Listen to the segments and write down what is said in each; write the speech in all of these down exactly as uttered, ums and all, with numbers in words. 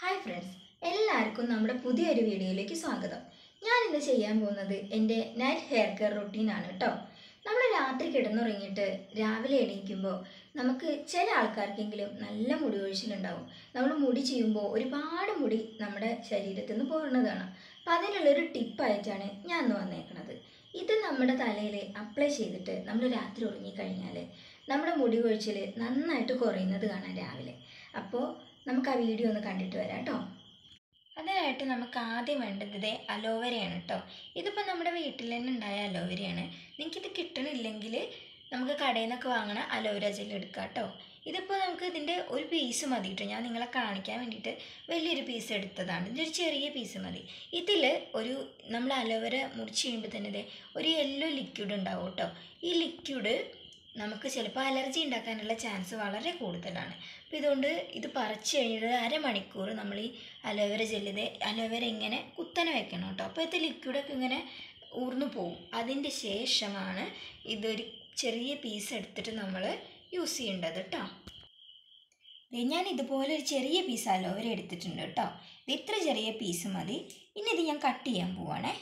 Hi friends, എല്ലാവർക്കും നമ്മുടെ പുതിയൊരു വീഡിയോയിലേക്ക് സ്വാഗതം. ഞാൻ ഇന്ന് ചെയ്യാൻ പോകുന്നത് എൻ്റെ നൈറ്റ് ഹെയർ കെയർ റൊട്ടീനാണ് കേട്ടോ. നമ്മൾ രാത്രി കിടന്നുറങ്ങിയിട്ട് രാവിലെ എണീക്കുമ്പോൾ നമുക്ക് ചില ആൾക്കാർക്കെങ്കിലും നല്ല മുടി കൊഴിച്ചിലുണ്ടാവും. നമ്മൾ മുടി ചെയ്യുമ്പോൾ ഒരുപാട് മുടി നമ്മുടെ ശരീരത്തിൽ നിന്ന് പോകുന്നതാണ്. അപ്പം അതിനുള്ളൊരു ടിപ്പായിട്ടാണ് ഞാൻ ഇന്ന് വന്നേക്കുന്നത്. ഇത് നമ്മുടെ തലയിൽ അപ്ലൈ ചെയ്തിട്ട് നമ്മൾ രാത്രി ഉറങ്ങിക്കഴിഞ്ഞാൽ നമ്മുടെ മുടി കൊഴിച്ചിൽ നന്നായിട്ട് കുറയുന്നത് കാണാം രാവിലെ. അപ്പോൾ നമുക്ക് ആ വീഡിയോ ഒന്ന് കണ്ടിട്ട് വരാം കേട്ടോ. അതിനായിട്ട് നമുക്ക് ആദ്യം വേണ്ടത് അലോവേരയാണ് കേട്ടോ. ഇതിപ്പോൾ നമ്മുടെ വീട്ടിൽ തന്നെ ഉണ്ടായ അലോവേരയാണ്. നിങ്ങൾക്കിത് കിട്ടണില്ലെങ്കിൽ നമുക്ക് കടയിൽ നിന്നൊക്കെ വാങ്ങണ അലോവേര ജെൽ എടുക്കാം കേട്ടോ. ഇതിപ്പോൾ നമുക്ക് ഇതിൻ്റെ ഒരു പീസ് മതി കേട്ടോ. ഞാൻ നിങ്ങളെ കാണിക്കാൻ വേണ്ടിയിട്ട് വലിയൊരു പീസ് എടുത്തതാണ്. ഇതൊരു ചെറിയ പീസ് മതി. ഇതിൽ ഒരു നമ്മൾ അലോവേര മുറിച്ച് കഴിയുമ്പോൾ തന്നെ ഒരു യെല്ലോ ലിക്വിഡ് ഉണ്ടാവും കേട്ടോ. ഈ ലിക്വിഡ് നമുക്ക് ചിലപ്പോൾ അലർജി ഉണ്ടാക്കാനുള്ള ചാൻസ് വളരെ കൂടുതലാണ്. അപ്പോൾ ഇതുകൊണ്ട് ഇത് പറിച്ച് കഴിഞ്ഞിട്ട് അരമണിക്കൂർ നമ്മൾ ഈ അലോവേര ജെല്ലിത് അലോവേര ഇങ്ങനെ കുത്തനെ വെക്കണം കേട്ടോ. അപ്പോൾ ഇത് ലിക്വിഡൊക്കെ ഇങ്ങനെ ഊർന്നു പോവും. അതിൻ്റെ ശേഷമാണ് ഇതൊരു ചെറിയ പീസ് എടുത്തിട്ട് നമ്മൾ യൂസ് ചെയ്യേണ്ടത് കേട്ടോ. ഞാൻ ഇതുപോലെ ഒരു ചെറിയ പീസ് അലോവേര എടുത്തിട്ടുണ്ട് കേട്ടോ. ഇത് ഇത്ര ചെറിയ പീസ് മതി. ഇനി ഇത് ഞാൻ കട്ട് ചെയ്യാൻ പോവാണേ.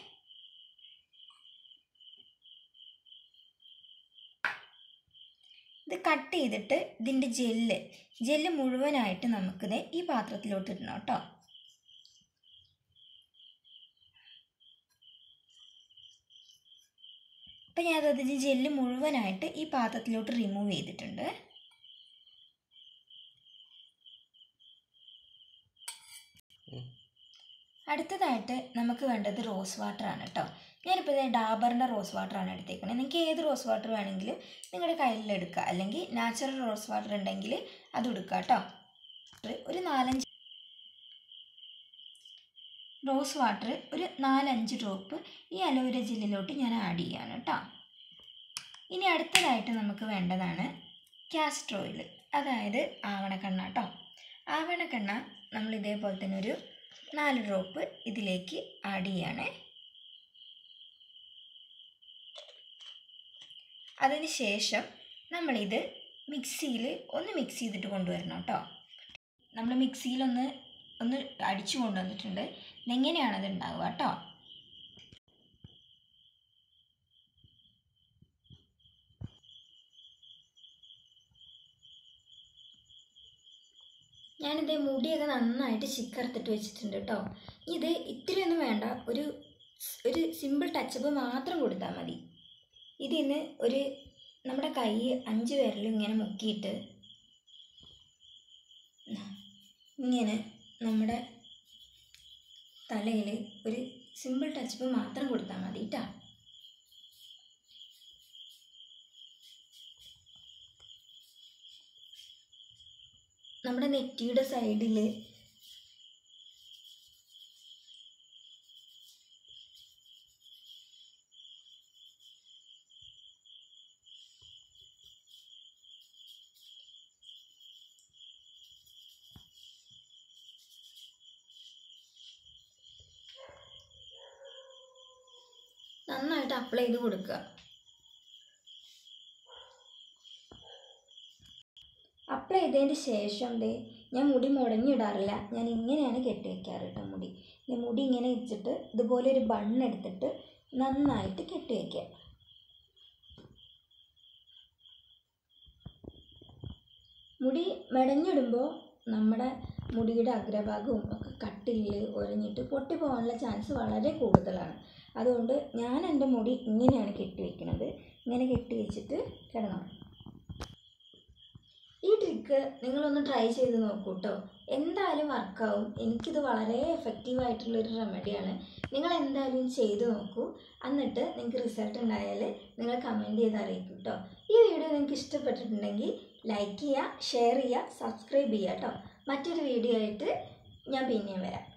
ഇത് കട്ട് ചെയ്തിട്ട് ഇതിൻ്റെ ജെല്ല് ജെല്ല് മുഴുവനായിട്ട് നമുക്കിത് ഈ പാത്രത്തിലോട്ട് ഇടണം കേട്ടോ. അപ്പം ഞാനത് ജെല്ല് മുഴുവനായിട്ട് ഈ പാത്രത്തിലോട്ട് റിമൂവ് ചെയ്തിട്ടുണ്ട്. അടുത്തതായിട്ട് നമുക്ക് വേണ്ടത് റോസ് വാട്ടറാണ് കേട്ടോ. ഞാനിപ്പോൾ ഇത് ഡാബറിൻ്റെ റോസ് വാട്ടറാണ് എടുത്തേക്കുന്നത്. നിങ്ങൾക്ക് ഏത് റോസ് വാട്ടർ വേണമെങ്കിലും നിങ്ങളുടെ കയ്യിലെടുക്കുക, അല്ലെങ്കിൽ നാച്ചുറൽ റോസ് വാട്ടർ ഉണ്ടെങ്കിൽ അത് എടുക്കുക കേട്ടോ. ഒരു നാലഞ്ച് റോസ് വാട്ടർ ഒരു നാലഞ്ച് ഡ്രോപ്പ് ഈ അലോവേര ജെല്ലിലോട്ട് ഞാൻ ആഡ് ചെയ്യാണ് കേട്ടോ. ഇനി അടുത്തതായിട്ട് നമുക്ക് വേണ്ടതാണ് കാസ്റ്റർ ഓയിൽ, അതായത് ആവണക്കെണ്ണ കേട്ടോ. ആവണക്കെണ്ണ നമ്മൾ ഇതേപോലെ തന്നെ ഒരു നാല് ഡ്രോപ്പ് ഇതിലേക്ക് ആഡ് ചെയ്യണേ. അതിന് ശേഷം നമ്മളിത് മിക്സിയിൽ ഒന്ന് മിക്സ് ചെയ്തിട്ട് കൊണ്ടുവരണം കേട്ടോ. നമ്മൾ മിക്സിയിലൊന്ന് ഒന്ന് അടിച്ചു കൊണ്ടുവന്നിട്ടുണ്ട്. ഇതെങ്ങനെയാണത് ഉണ്ടാവുക കേട്ടോ. ഞാനിത് മുടിയൊക്കെ നന്നായിട്ട് ചിക്കറുത്തിട്ട് വെച്ചിട്ടുണ്ട് കേട്ടോ. ഇത് ഇത്തിരിയൊന്നും വേണ്ട, ഒരു ഒരു സിമ്പിൾ ടച്ചപ്പ് മാത്രം കൊടുത്താൽ മതി. ഇതിന്ന് ഒരു നമ്മുടെ കൈ അഞ്ച് വിരലും ഇങ്ങനെ മുക്കിയിട്ട് ഇങ്ങനെ നമ്മുടെ തലയിൽ ഒരു സിമ്പിൾ ടച്ചപ്പ് മാത്രം കൊടുത്താൽ മതി കേട്ടോ. നമ്മുടെ നെറ്റിയുടെ സൈഡിൽ നന്നായിട്ട് അപ്ലൈ ചെയ്ത് കൊടുക്കുക. അപ്ലൈ ചെയ്തതിന് ശേഷം ദേ ഞാൻ മുടി മുടഞ്ഞിടാറില്ല, ഞാൻ ഇങ്ങനെയാണ് കെട്ടി വയ്ക്കാറ് കേട്ടോ. മുടി ഞാൻ മുടി ഇങ്ങനെ വെച്ചിട്ട് ഇതുപോലെ ഒരു ബണ്ണെടുത്തിട്ട് നന്നായിട്ട് കെട്ടി വയ്ക്കുക. മുടി മെടഞ്ഞിടുമ്പോൾ നമ്മുടെ മുടിയുടെ അഗ്രഭാഗവും ഒക്കെ കട്ടില് ഒരഞ്ഞിട്ട് പൊട്ടി പോകാനുള്ള ചാൻസ് വളരെ കൂടുതലാണ്. അതുകൊണ്ട് ഞാൻ എൻ്റെ മുടി ഇങ്ങനെയാണ് കെട്ടി വയ്ക്കുന്നത്. ഇങ്ങനെ കെട്ടി വെച്ചിട്ട് കിടന്നോളാം. ഈ ട്രിക്ക് നിങ്ങളൊന്ന് ട്രൈ ചെയ്ത് നോക്കൂ കേട്ടോ. എന്തായാലും വർക്കാവും. എനിക്കിത് വളരെ എഫക്റ്റീവായിട്ടുള്ളൊരു റെമഡിയാണ്. നിങ്ങൾ എന്തായാലും ചെയ്ത് നോക്കൂ. എന്നിട്ട് നിങ്ങൾക്ക് റിസൾട്ട് ഉണ്ടായാൽ നിങ്ങൾ കമൻറ്റ് ചെയ്ത് അറിയിക്കും കേട്ടോ. ഈ വീഡിയോ നിങ്ങൾക്ക് ഇഷ്ടപ്പെട്ടിട്ടുണ്ടെങ്കിൽ ലൈക്ക് ചെയ്യുക, ഷെയർ ചെയ്യുക, സബ്സ്ക്രൈബ് ചെയ്യുക കേട്ടോ. മറ്റൊരു വീഡിയോ ആയിട്ട് ഞാൻ പിന്നെയും വരാം.